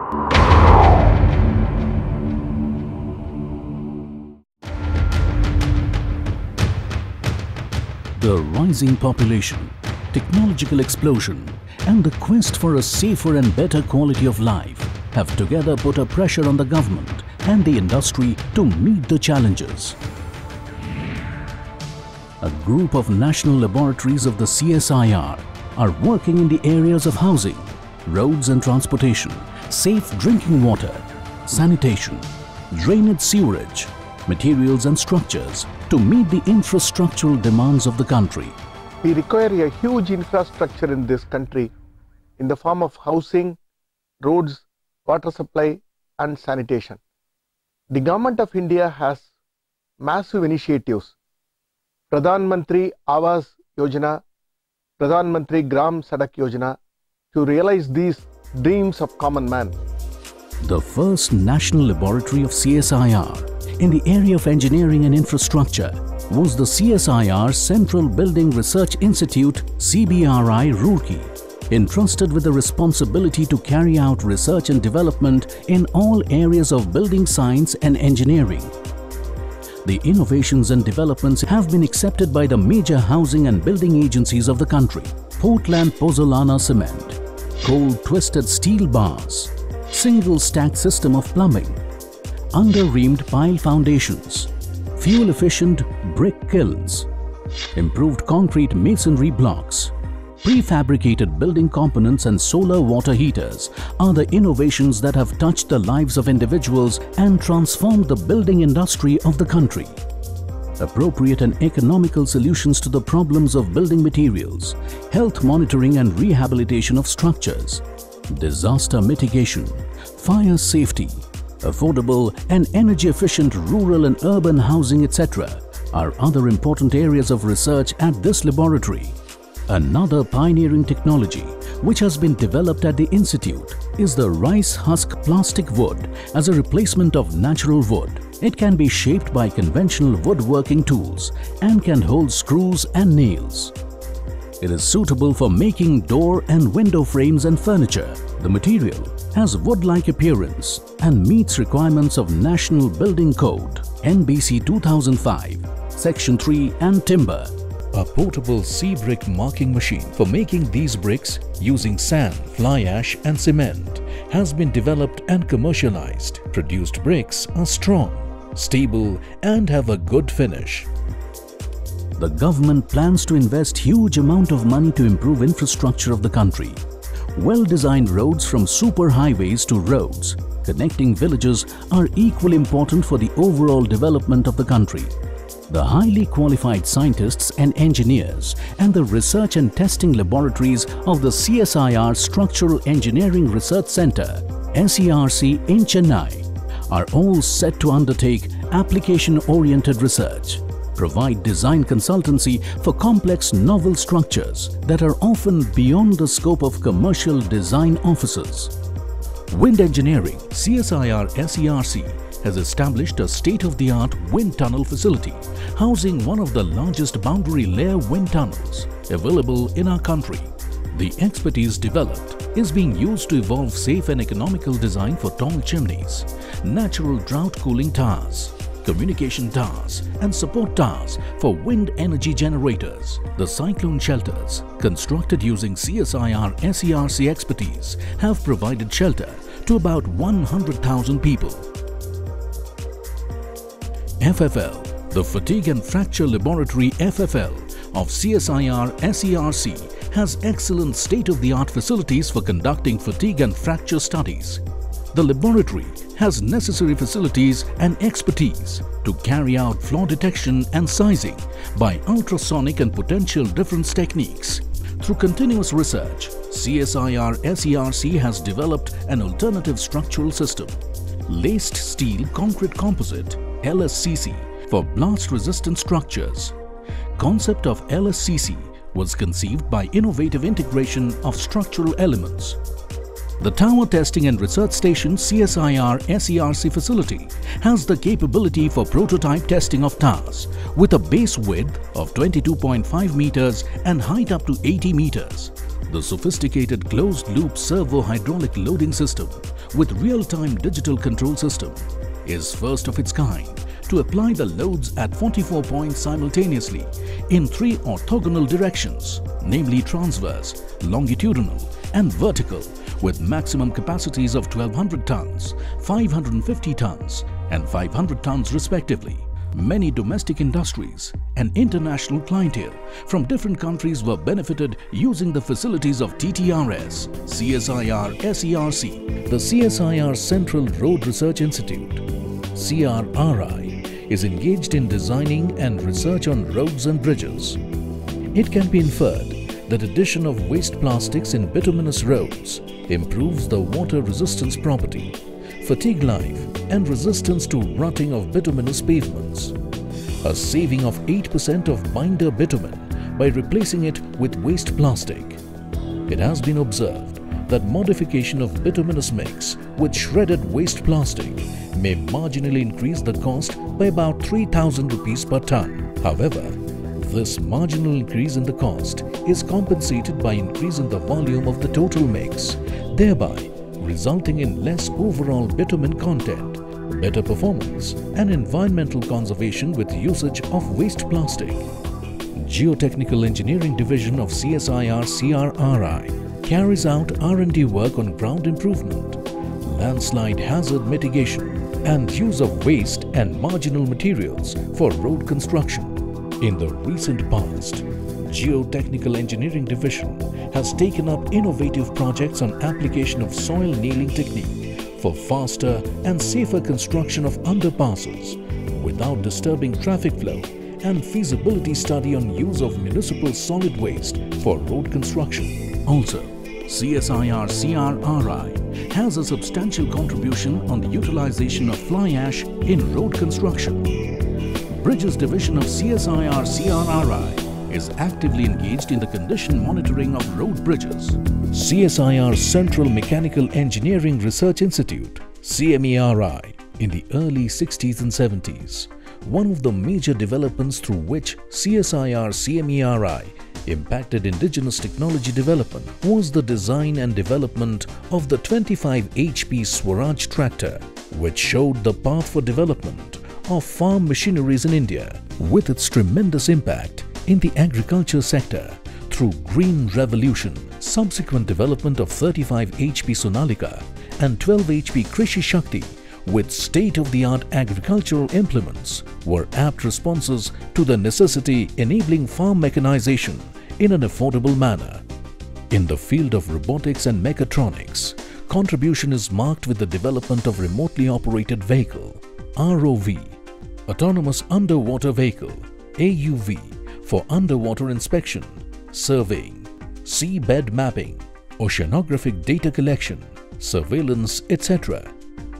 The rising population, technological explosion, and the quest for a safer and better quality of life have together put a pressure on the government and the industry to meet the challenges. A group of national laboratories of the CSIR are working in the areas of housing, roads and transportation, safe drinking water, sanitation, drainage sewerage, materials and structures to meet the infrastructural demands of the country. We require a huge infrastructure in this country in the form of housing, roads, water supply and sanitation. The Government of India has massive initiatives. Pradhan Mantri Awas Yojana, Pradhan Mantri Gram Sadak Yojana to realize these dreams of common man. The first national laboratory of CSIR in the area of engineering and infrastructure was the CSIR Central Building Research Institute CBRI Roorkee, entrusted with the responsibility to carry out research and development in all areas of building science and engineering. The innovations and developments have been accepted by the major housing and building agencies of the country. Portland Pozzolana Cement, cold twisted steel bars, single stack system of plumbing, under-reamed pile foundations, fuel-efficient brick kilns, improved concrete masonry blocks, prefabricated building components and solar water heaters are the innovations that have touched the lives of individuals and transformed the building industry of the country. Appropriate and economical solutions to the problems of building materials, health monitoring and rehabilitation of structures, disaster mitigation, fire safety, affordable and energy-efficient rural and urban housing, etc. are other important areas of research at this laboratory. Another pioneering technology which has been developed at the institute is the rice husk plastic wood as a replacement of natural wood. It can be shaped by conventional woodworking tools and can hold screws and nails. It is suitable for making door and window frames and furniture. The material has wood-like appearance and meets requirements of National Building Code NBC 2005, Section 3 and timber. A portable C-brick marking machine for making these bricks using sand, fly ash and cement has been developed and commercialized. Produced bricks are strong, stable and have a good finish. The government plans to invest huge amount of money to improve infrastructure of the country. Well-designed roads from superhighways to roads connecting villages are equally important for the overall development of the country. The highly qualified scientists and engineers and the research and testing laboratories of the CSIR Structural Engineering Research Center SERC in Chennai are all set to undertake application-oriented research, provide design consultancy for complex novel structures that are often beyond the scope of commercial design offices. Wind Engineering CSIR SERC has established a state-of-the-art wind tunnel facility housing one of the largest boundary layer wind tunnels available in our country. The expertise developed is being used to evolve safe and economical design for tall chimneys, natural drought cooling towers, communication towers and support towers for wind energy generators. The cyclone shelters, constructed using CSIR SERC expertise, have provided shelter to about 100,000 people. FFL, the Fatigue and Fracture Laboratory FFL of CSIR SERC has excellent state-of-the-art facilities for conducting fatigue and fracture studies. The laboratory has necessary facilities and expertise to carry out flaw detection and sizing by ultrasonic and potential difference techniques. Through continuous research, CSIR SERC has developed an alternative structural system, laced steel concrete composite LSCC for blast-resistant structures. Concept of LSCC was conceived by innovative integration of structural elements. The Tower Testing and Research Station CSIR SERC facility has the capability for prototype testing of towers with a base width of 22.5 meters and height up to 80 meters. The sophisticated closed-loop servo-hydraulic loading system with real-time digital control system, is first of its kind to apply the loads at 44 points simultaneously in 3 orthogonal directions, namely transverse, longitudinal and vertical, with maximum capacities of 1200 tons, 550 tons and 500 tons respectively. Many domestic industries and international clientele from different countries were benefited using the facilities of TTRS, CSIR SERC. The CSIR Central Road Research Institute, CRRI, is engaged in designing and research on roads and bridges. It can be inferred that addition of waste plastics in bituminous roads improves the water resistance property, fatigue life and resistance to rutting of bituminous pavements. A saving of 8% of binder bitumen by replacing it with waste plastic. It has been observed that modification of bituminous mix with shredded waste plastic may marginally increase the cost by about 3,000 rupees per ton. However, this marginal increase in the cost is compensated by increase in the volume of the total mix, thereby resulting in less overall bitumen content, better performance and environmental conservation with usage of waste plastic. Geotechnical Engineering Division of CSIR CRRI carries out R&D work on ground improvement, landslide hazard mitigation and use of waste and marginal materials for road construction. In the recent past, Geotechnical Engineering Division has taken up innovative projects on application of soil nailing technique for faster and safer construction of underpasses without disturbing traffic flow, and feasibility study on use of municipal solid waste for road construction. Also, CSIR CRRI has a substantial contribution on the utilization of fly ash in road construction. Bridges Division of CSIR CRRI is actively engaged in the condition monitoring of road bridges. CSIR Central Mechanical Engineering Research Institute, CMERI, in the early 60s and 70s, one of the major developments through which CSIR CMERI impacted indigenous technology development was the design and development of the 25 HP Swaraj tractor, which showed the path for development of farm machineries in India, with its tremendous impact in the agriculture sector through Green Revolution. Subsequent development of 35 HP Sonalika and 12 HP Krishi Shakti with state-of-the-art agricultural implements were apt responses to the necessity enabling farm mechanization in an affordable manner. In the field of robotics and mechatronics, contribution is marked with the development of remotely operated vehicle, ROV, autonomous underwater vehicle, AUV, for underwater inspection, surveying, seabed mapping, oceanographic data collection, surveillance, etc.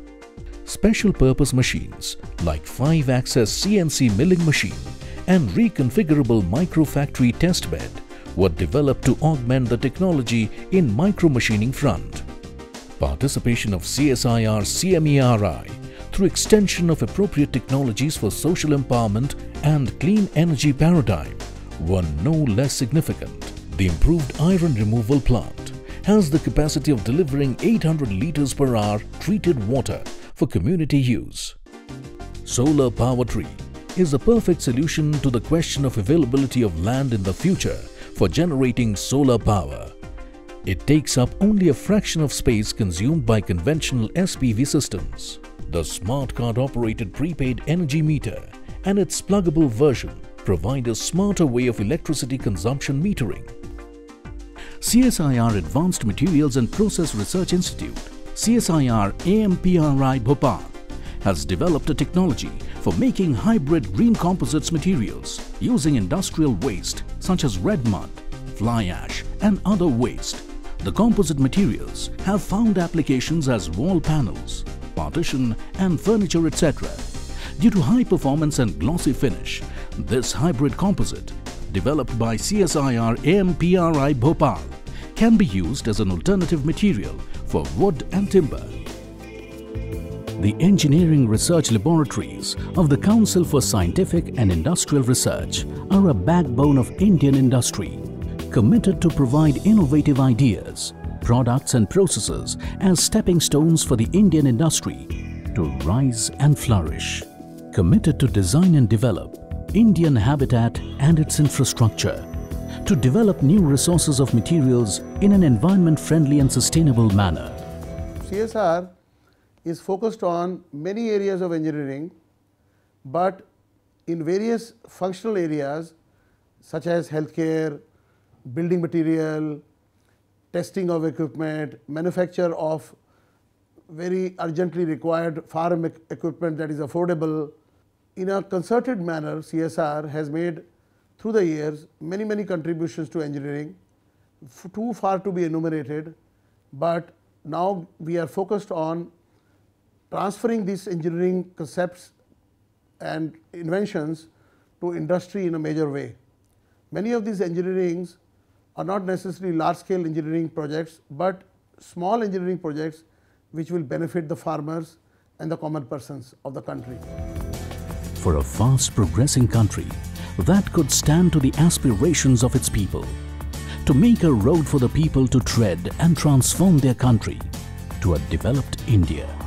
Special purpose machines like 5-axis CNC milling machine and reconfigurable micro-factory test bed were developed to augment the technology in micro-machining front. Participation of CSIR CMERI through extension of appropriate technologies for social empowerment and clean energy paradigm were no less significant. The improved iron removal plant has the capacity of delivering 800 liters per hour treated water for community use. Solar Power Tree is the perfect solution to the question of availability of land in the future for generating solar power. It takes up only a fraction of space consumed by conventional SPV systems. The smart card operated prepaid energy meter and its pluggable version provide a smarter way of electricity consumption metering. CSIR Advanced Materials and Process Research Institute, CSIR AMPRI Bhopal, has developed a technology for making hybrid green composites materials using industrial waste such as red mud, fly ash and other waste. The composite materials have found applications as wall panels, partition and furniture, etc. Due to high performance and glossy finish, this hybrid composite, developed by CSIR AMPRI Bhopal, can be used as an alternative material for wood and timber. The engineering research laboratories of the Council for Scientific and Industrial Research are a backbone of Indian industry, committed to provide innovative ideas, products and processes as stepping stones for the Indian industry to rise and flourish. Committed to design and develop Indian habitat and its infrastructure, to develop new resources of materials in an environment-friendly and sustainable manner. CSR is focused on many areas of engineering, but in various functional areas such as healthcare, building material, testing of equipment, manufacture of very urgently required farm equipment that is affordable. In a concerted manner, CSR has made through the years many contributions to engineering, too far to be enumerated, but now we are focused on transferring these engineering concepts and inventions to industry in a major way. Many of these engineerings are not necessarily large scale engineering projects, but small engineering projects which will benefit the farmers and the common persons of the country. For a fast progressing country that could stand to the aspirations of its people, to make a road for the people to tread and transform their country to a developed India.